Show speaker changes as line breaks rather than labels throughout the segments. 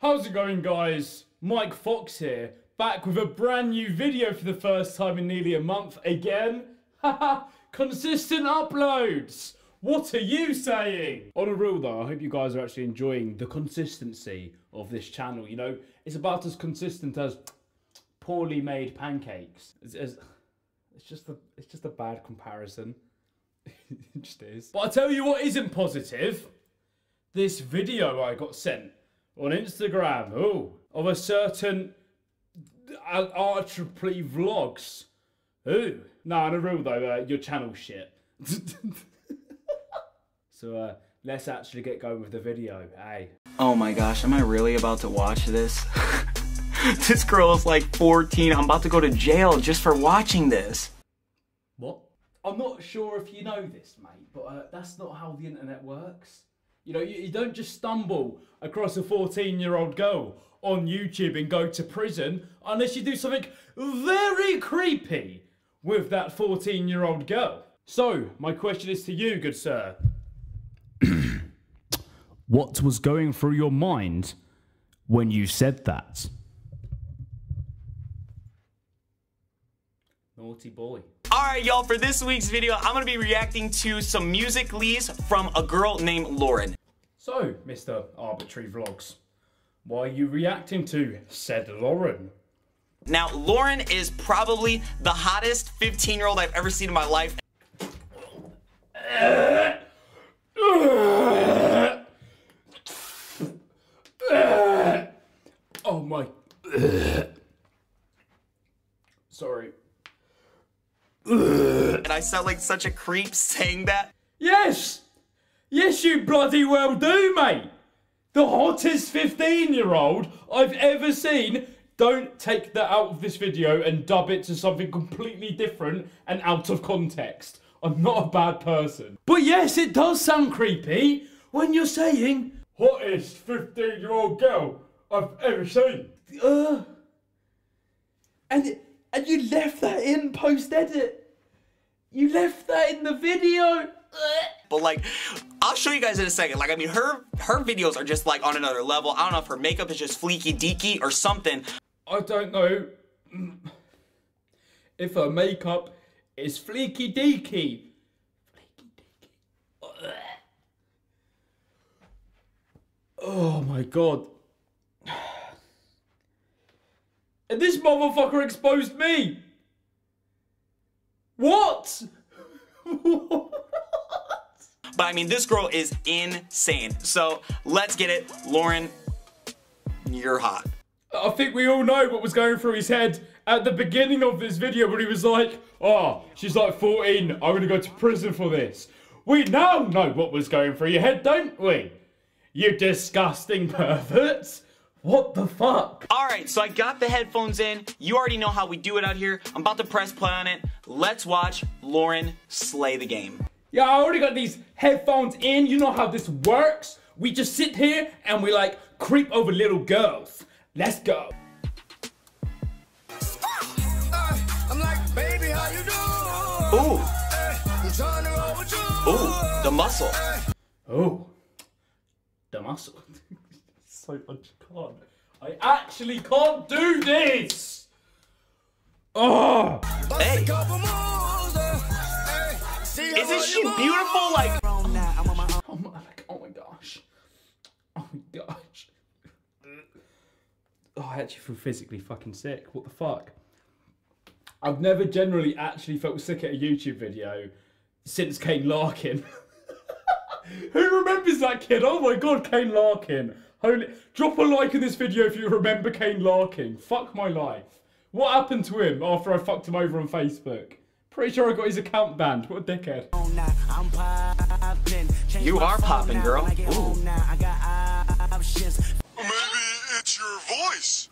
How's it going, guys? Mike Fox here, back with a brand new video for the first time in nearly a month again. Haha, consistent uploads! What are you saying? On a real though, I hope you guys are actually enjoying the consistency of this channel. You know, it's about as consistent as poorly made pancakes. It's just a bad comparison. It just is. But I tell you what isn't positive. This video I got sent on Instagram, of a certain Archery Vlogs. Nah, on a real though, your channel shit. So let's actually get going with the video, hey.
Oh my gosh, am I really about to watch this? This girl is like 14, I'm about to go to jail just for watching this.
What? I'm not sure if you know this, mate, but that's not how the internet works. You know, you don't just stumble across a 14-year-old girl on YouTube and go to prison unless you do something very creepy with that 14-year-old girl. So, my question is to you, good sir. What was going through your mind when you said that? Naughty boy.
Alright y'all, for this week's video, I'm gonna be reacting to some music leads from a girl named Loren.
So, Mr. Arbitrary Vlogs, why are you reacting to said Loren?
Now, Loren is probably the hottest 15-year-old I've ever seen in my life.
Oh my... Sorry.
And I sound like such a creep saying that.
Yes! Yes, you bloody well do, mate! The hottest 15-year-old I've ever seen. Don't take that out of this video and dub it to something completely different and out of context. I'm not a bad person. But yes, it does sound creepy when you're saying hottest 15-year-old girl I've ever seen. And you left that in post-edit. You left that in the video.
But like, I'll show you guys in a second. Like, I mean, her videos are just like on another level. I don't know if her makeup is just fleeky deaky or something.
I don't know if her makeup is fleeky deaky. Oh my god. And this motherfucker exposed me. What? What?
But I mean, this girl is insane. So let's get it. Loren, you're hot.
I think we all know what was going through his head at the beginning of this video when he was like, oh, she's like 14, I'm gonna go to prison for this. We now know what was going through your head, don't we? You disgusting perverts. What the fuck?
Alright, so I got the headphones in. You already know how we do it out here. I'm about to press play on it. Let's watch Loren slay the game.
Yeah, I already got these headphones in. You know how this works. We just sit here and we like creep over little girls. Let's go.
I'm like, baby, how you do?
Ooh. Ooh, the muscle.
Oh, the muscle. So much can't. I actually can't do this. Oh.
Hey. Isn't she beautiful? Like,
oh my gosh. Oh my gosh. Oh, I actually feel physically fucking sick. What the fuck? I've never generally actually felt sick at a YouTube video since Kane Larkin. Who remembers that kid? Oh my god, Kane Larkin. Holy... Drop a like in this video if you remember Kane Larkin. Fuck my life. What happened to him after I fucked him over on Facebook? Pretty sure I got his account banned. What a dickhead.
You are popping, girl. Ooh.
Maybe it's your voice.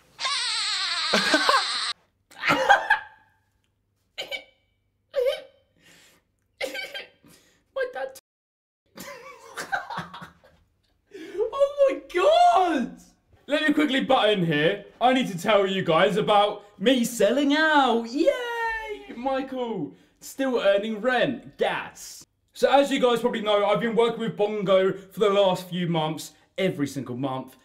My dad. Oh my god! Let me quickly butt in here. I need to tell you guys about me selling out. Yay! Michael, still earning rent. Gas. So as you guys probably know, I've been working with Bongo for the last few months, every single month,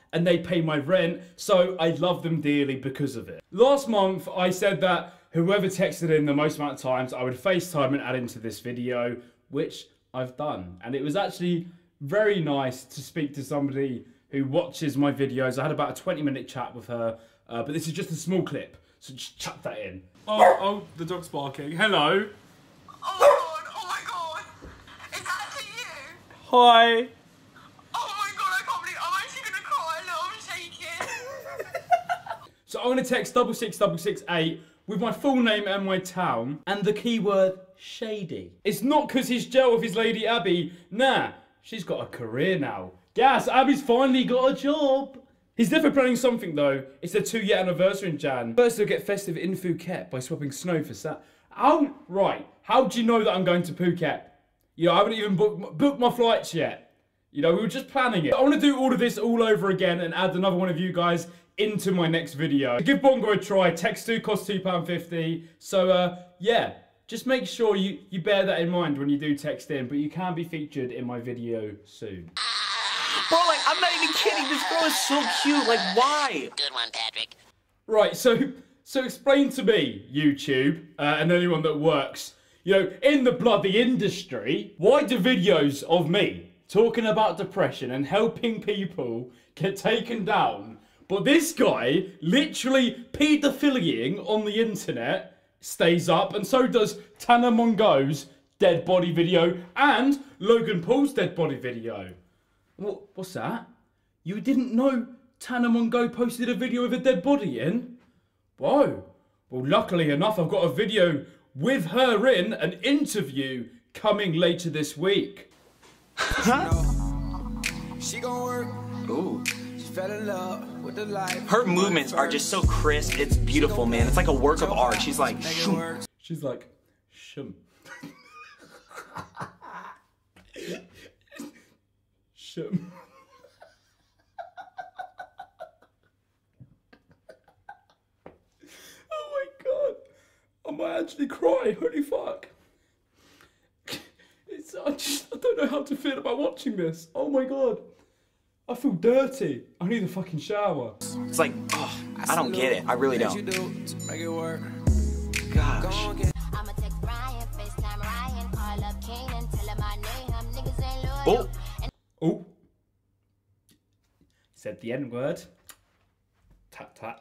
and they pay my rent, so I love them dearly because of it. Last month, I said that whoever texted in the most amount of times, I would FaceTime and add into this video, which I've done. And it was actually very nice to speak to somebody who watches my videos. I had about a 20-minute chat with her, but this is just a small clip, so just chuck that in. Oh, the dog's barking. Hello.
Oh my god! Is that actually you?
Hi.
Oh my god, I can't believe I'm actually gonna cry. Look, I'm shaking.
So I'm gonna text 66668 with my full name and my town and the keyword shady. It's not because he's jealous of his lady Abby. Nah, she's got a career now. Yes, Abby's finally got a job. He's definitely planning something though. It's their 2-year anniversary in Jan. First they'll get festive in Phuket by swapping snow for sat. Right, how do you know that I'm going to Phuket? You know, I haven't even booked my flights yet. You know, we were just planning it. I want to do all of this all over again and add another one of you guys into my next video. Give Bongo a try. Text 2 costs £2.50. So, yeah, just make sure you bear that in mind when you do text in, but you can be featured in my video soon.
Bro, like, I'm not even kidding. This girl is so cute. Like, why?
Good one, Patrick.
Right, so explain to me, YouTube, and anyone that works, you know, in the bloody industry, why do videos of me talking about depression and helping people get taken down, but this guy literally paedophilying on the internet stays up, and so does Tana Mongo's dead body video and Logan Paul's dead body video? What's that? You didn't know Tana Mongo posted a video with a dead body in? Whoa. Well, luckily enough, I've got a video with her in, an interview coming later this week.
She gon' work.
Ooh.
She fell in love with the life.
Her movements are just so crisp. It's beautiful, man. It's like a work of art. She's like, shoom.
She's like, shum. Shum. Oh my god. I might actually cry. Holy fuck. I don't know how to feel about watching this. Oh my god. I feel dirty. I need a fucking shower.
It's like, oh, I don't get it. I really don't.
Make it work.
Gosh. Oh.
Oh. Said the N-word. Tap tap.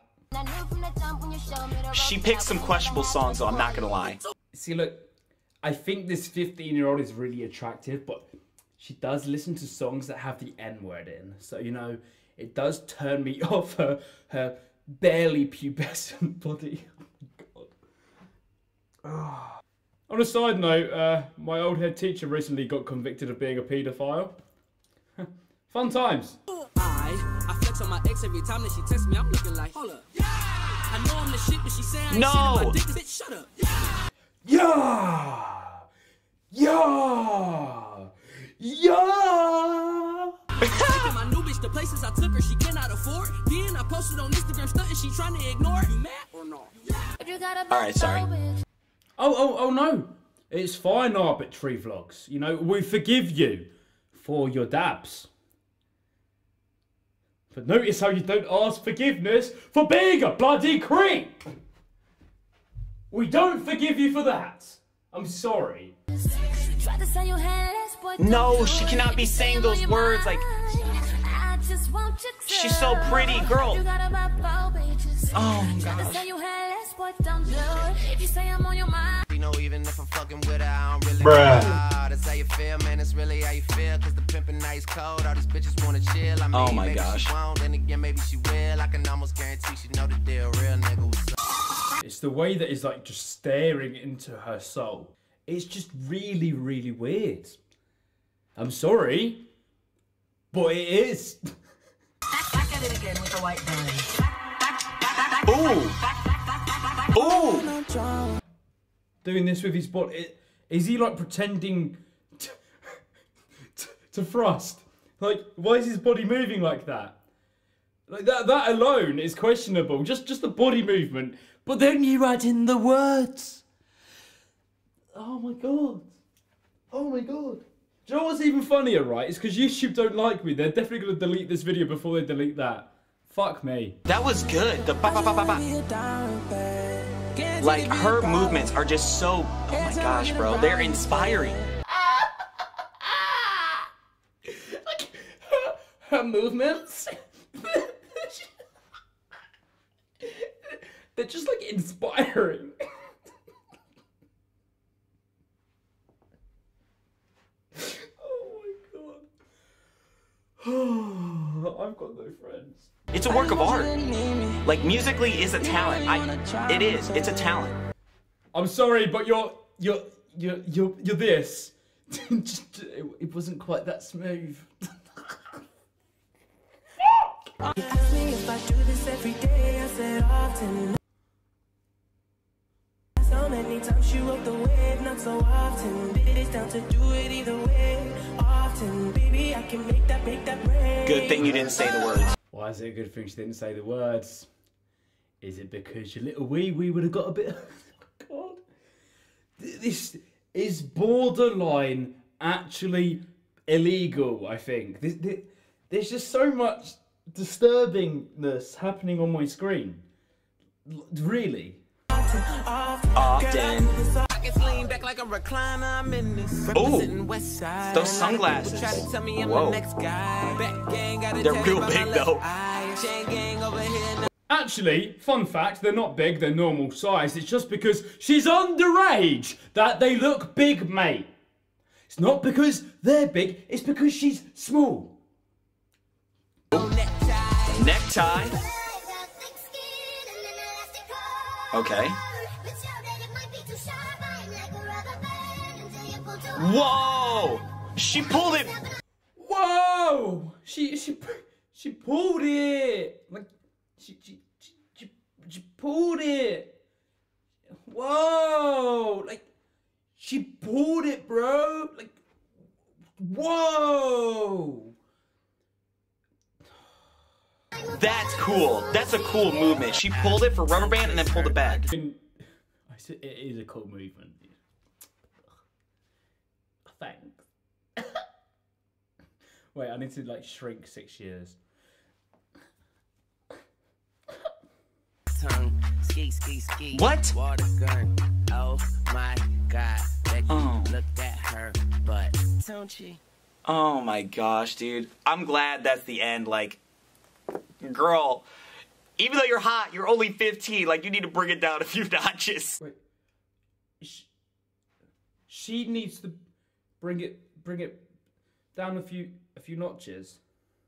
She picked some questionable songs, though, I'm not gonna lie.
See, look, I think this 15-year-old is really attractive, but she does listen to songs that have the N-word in. So, you know, it does turn me off her barely pubescent body. Oh my god. Oh. On a side note, my old head teacher recently got convicted of being a paedophile. Fun times.
I flex on my ex every time that she texts me. I'm looking like, hold up. I know I'm the shit, but she saying
no.
Shit, bitch, shut up.
Yeah. Yeah. Yeah.
Taking my new bitch to places I took her, she cannot afford. Then I posted on Instagram stunting, she trying to ignore. You mad or not?
Alright, sorry.
Oh no. It's fine, arbitrary vlogs. You know, we forgive you for your dabs. But notice how you don't ask forgiveness for being a bloody creep. We don't forgive you for that. I'm sorry.
No, she cannot be saying those words. Like, she's so pretty, girl. Oh gosh.
You know, even if I'm fucking with her, I don't really
Bruh.
That's how you feel, man. It's really how you feel. Cause the pimpin' ice cold. All these bitches wanna chill. I mean,
Oh my
maybe
gosh.
She won't, then again, maybe she will. I can almost guarantee she know the deal. Real nigga, what's up?
It's the way that is like just staring into her soul. It's just really, really weird. I'm sorry, but it is.
Back at it again with the white
Ooh. Ooh.
Doing this with his body. Is he like pretending to thrust? Like, why is his body moving like that? Like that alone is questionable. Just the body movement. But then you add in the words. Oh my god. Oh my god. Do you know what's even funnier, right? It's because YouTube don't like me. They're definitely going to delete this video before they delete that. Fuck me.
That was good. The ba ba ba ba ba. Like, her movements are just so, oh my gosh, bro. They're inspiring.
Like, her movements? They're just, like, inspiring. I've got no friends.
It's a work of art. Like, musically is a talent. It is. It's a talent.
I'm sorry, but you're this. It wasn't quite that smooth.
Ask me if I do this every day, I said often. So many times she wrote the wave, not so often. It's down to do it either way. Often, baby, I can make that rain.
Good thing you didn't say the words.
Why is it a good thing she didn't say the words? Is it because your little wee would have got a bit... God. This is borderline actually illegal, I think. There's just so much disturbingness happening on my screen. Really.
Often. Oh, those sunglasses. Whoa. They're real big though.
Actually, fun fact, they're not big, they're normal size. It's just because she's underage that they look big, mate. It's not because they're big, it's because she's small.
Necktie. Okay. Whoa! She pulled it.
Whoa! She pulled it. Like she pulled it. Whoa! Like she pulled it, bro. Like whoa!
That's cool. That's a cool movement. She pulled it for rubber band and then pulled it back.
I said it is a cool movement. Thanks. Wait, I need to like shrink 6 years.
What?
Oh my god.
Oh.
Look at her butt. Don't she?
Oh my gosh, dude. I'm glad that's the end. Like, girl, even though you're hot, you're only 15. Like, you need to bring it down a few notches.
Wait. She needs to bring it down a few notches.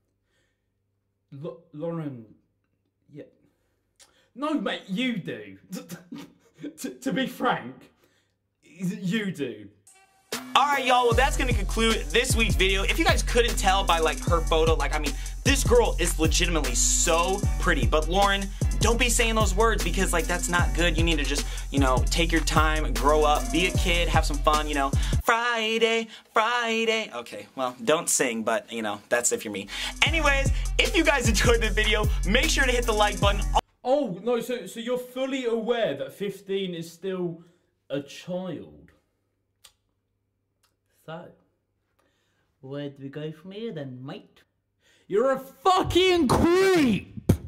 Loren, yeah. No, mate, you do. to be frank, you do.
Alright, y'all, well, that's gonna conclude this week's video. If you guys couldn't tell by, like, her photo, like, I mean, this girl is legitimately so pretty. But, Loren, don't be saying those words because, like, that's not good. You need to just, you know, take your time, grow up, be a kid, have some fun, you know. Friday, Friday. Okay, well, don't sing, but, you know, that's if you're me. Anyways, if you guys enjoyed the video, make sure to hit the like button.
Oh, no, so you're fully aware that 15 is still a child? So, where do we go from here then, mate? You're a fucking creep!